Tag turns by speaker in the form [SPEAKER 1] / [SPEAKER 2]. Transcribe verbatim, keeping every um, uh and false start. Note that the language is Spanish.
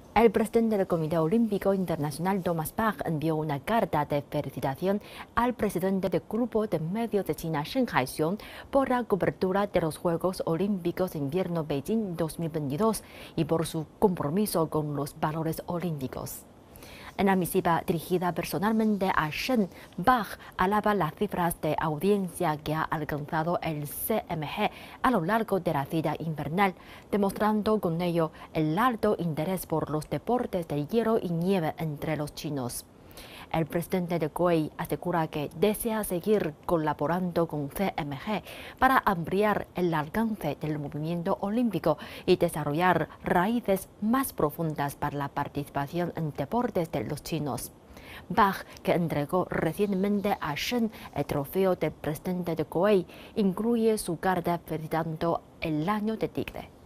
[SPEAKER 1] El presidente del Comité Olímpico Internacional, Thomas Bach, envió una carta de felicitación al presidente del Grupo de Medios de China, Shen Haixiong, por la cobertura de los Juegos Olímpicos de Invierno Beijing dos mil veintidós y por su compromiso con los valores olímpicos. En la misiva dirigida personalmente a Shen, Bach alaba las cifras de audiencia que ha alcanzado el C M G a lo largo de la cita invernal, demostrando con ello el alto interés por los deportes de hielo y nieve entre los chinos. El presidente de Kuwait asegura que desea seguir colaborando con C M G para ampliar el alcance del movimiento olímpico y desarrollar raíces más profundas para la participación en deportes de los chinos. Bach, que entregó recientemente a Shen el trofeo del presidente de Kuwait, incluye su carta felicitando el año de tigre.